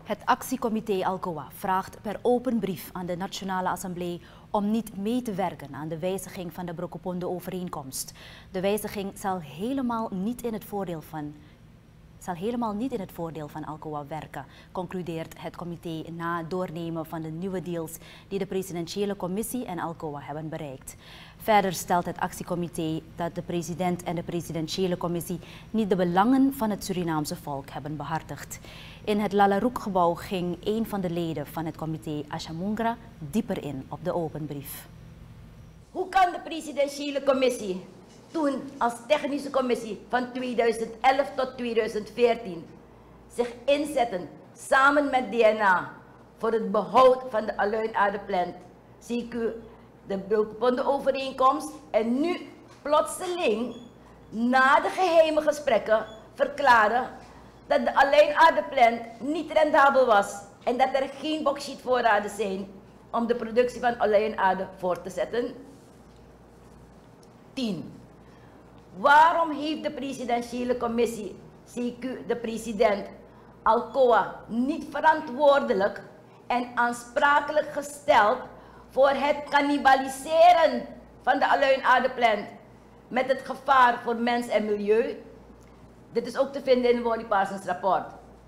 Het actiecomité Alcoa vraagt per open brief aan de Nationale Assemblée om niet mee te werken aan de wijziging van de Brokopondo-overeenkomst. De wijziging zal helemaal niet in het voordeel van Alcoa werken, concludeert het comité na het doornemen van de nieuwe deals die de presidentiële commissie en Alcoa hebben bereikt. Verder stelt het actiecomité dat de president en de presidentiële commissie niet de belangen van het Surinaamse volk hebben behartigd. In het Lalaroek-gebouw ging een van de leden van het comité, Asha Mungra, dieper in op de open brief. Hoe kan de presidentiële commissie toen als technische commissie van 2011 tot 2014 zich inzetten samen met DNA voor het behoud van de Aluin-Aarde-plant, CQ, de Brokopondo-overeenkomst, en nu plotseling na de geheime gesprekken verklaren dat de Aluin-Aarde-plant niet rendabel was en dat er geen bauxietvoorraden zijn om de productie van Aluin-Aarde voor te zetten? 10. Waarom heeft de presidentiële commissie, CQ de president, Alcoa niet verantwoordelijk en aansprakelijk gesteld voor het cannibaliseren van de Aluin-Aarde-plant met het gevaar voor mens en milieu? Dit is ook te vinden in Wally Parsons rapport.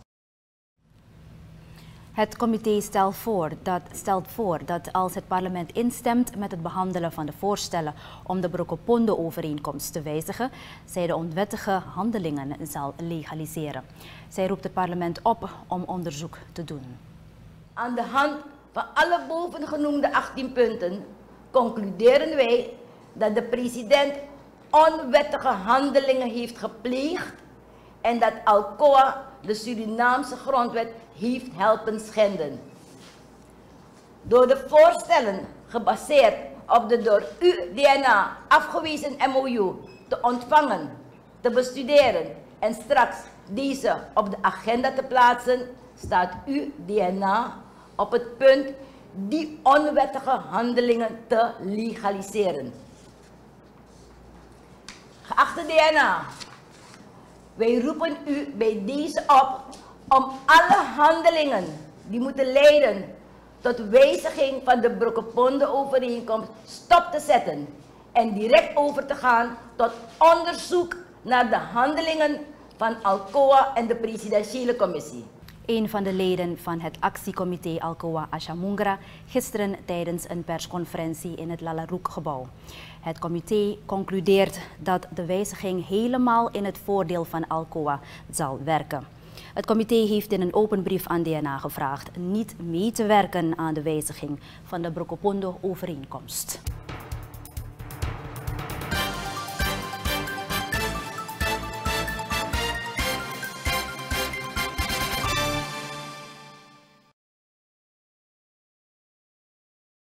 Het comité stelt voor dat als het parlement instemt met het behandelen van de voorstellen om de Brokopondo-overeenkomst te wijzigen, zij de onwettige handelingen zal legaliseren. Zij roept het parlement op om onderzoek te doen. Aan de hand van alle bovengenoemde 18 punten concluderen wij dat de president onwettige handelingen heeft gepleegd en dat Alcoa de Surinaamse grondwet heeft helpen schenden. Door de voorstellen gebaseerd op de door DNA afgewezen MOU te ontvangen, te bestuderen en straks deze op de agenda te plaatsen, staat DNA op het punt die onwettige handelingen te legaliseren. Geachte DNA, wij roepen u bij deze op om alle handelingen die moeten leiden tot wijziging van de Brokopondo-overeenkomst stop te zetten en direct over te gaan tot onderzoek naar de handelingen van Alcoa en de presidentiële commissie. Een van de leden van het actiecomité Alcoa, Asha Mungra, gisteren tijdens een persconferentie in het Lalaroek-gebouw. Het comité concludeert dat de wijziging helemaal in het voordeel van Alcoa zal werken. Het comité heeft in een open brief aan DNA gevraagd niet mee te werken aan de wijziging van de Brokopondo-overeenkomst.